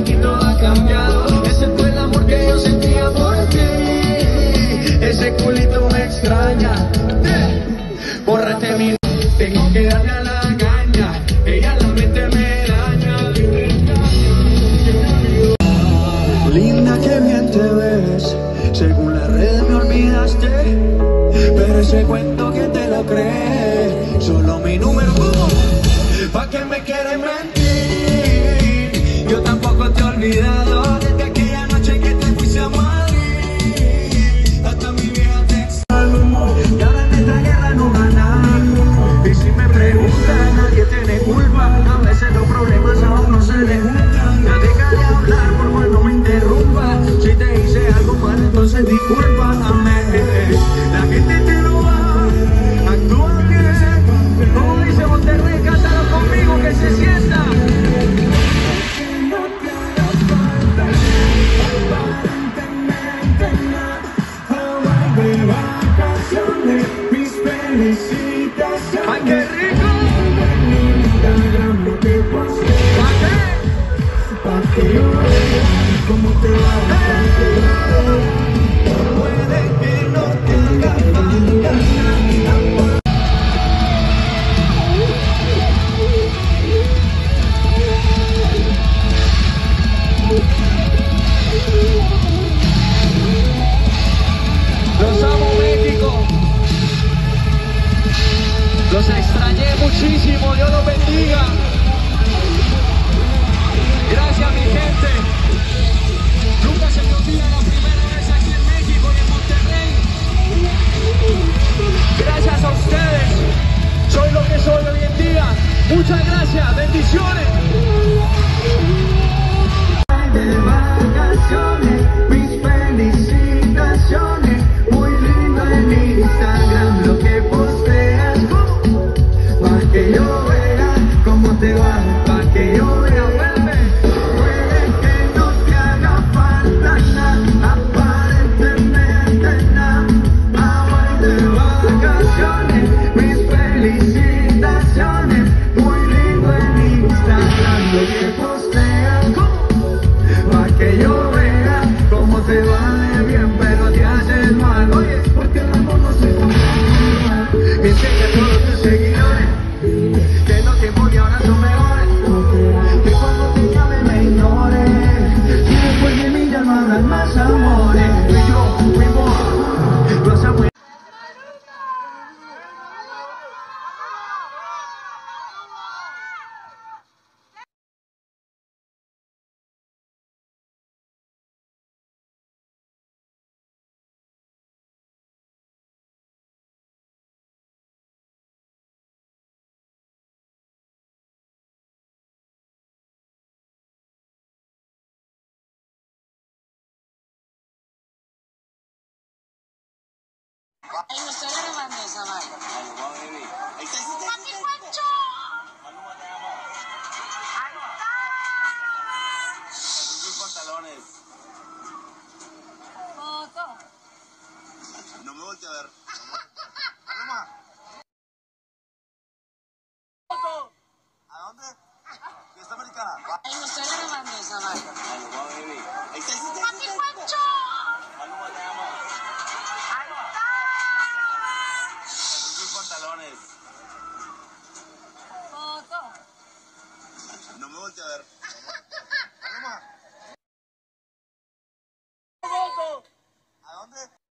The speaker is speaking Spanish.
aquí todo ha cambiado. Ese fue el amor que yo sentía por ti. Ese culito me extraña. Bórrate mi... Tengo que darle a la caña. Ella la mente me daña. Linda, que bien te ves. Según las redes me olvidaste. Pero ese cuento que te lo cree. Solo mi número uno. ¿Pa' qué me quieres mentir? Yo tampoco te he olvidado. Desde aquella noche que te fuiste a Madrid. Hasta mi vieja te extraño. Y ahora en esta guerra no ganamos. Y si me preguntan, nadie tiene culpa. A veces los problemas a uno se le juntan. Ya deja de hablar, por favor no me interrumpa. Si te hice algo mal, entonces discúlpame. La gente te lo va, actúa bien. Como dice Monterrey, cántalo conmigo que se sienta. Que no te haga falta, aparentemente nada. Hawaii de vacaciones, mis felicitaciones. ¡Ay, qué rico! En Instagram no te pasé. Pa' que yo vea cómo te va, pa' que yo vea. Puede que no te haga falta nada. Los amo, México. Los extrañé muchísimo. Dios los bendiga. Gracias, mi gente. Nunca se me olvida la primera vez aquí en México y en Monterrey. Gracias a ustedes. Soy lo que soy hoy en día. Muchas gracias. Bendiciones. De vacaciones, mis felicitaciones. Muy lindo en Instagram lo que posteas. Pa' que yo vea cómo te va. Pa' que yo vea, vuelve. Puede que no te haga falta nada. Aparentemente nada. Hawaii de vacaciones, mis felicitaciones. Muy lindo en Instagram lo que posteas. Pa' que yo vea cómo te va de bien, pero te haces mal. Oye, porque el amor no se compra. Enseña a todos tus seguidores que los tiempos de ahora son mejores. Que cuando te llame me ignores. Y después de mí ya no habrán más amores. Tú y yo fuimos los abuelos. Ay, no estoy grabando esa vaina. Ahí está, ¡Papi Juancho! Ahí está. Sus pantalones. Foto. No me volteé a ver. Paloma. Foto. ¿A dónde? Fiesta americana. Ay, no estoy grabando esa vaina. Ahí está, ¡Papi Juancho! Paloma, te amo. Ahí está. Sus pantalones. Foto. No me volteé a ver. Paloma. Foto. ¿A dónde?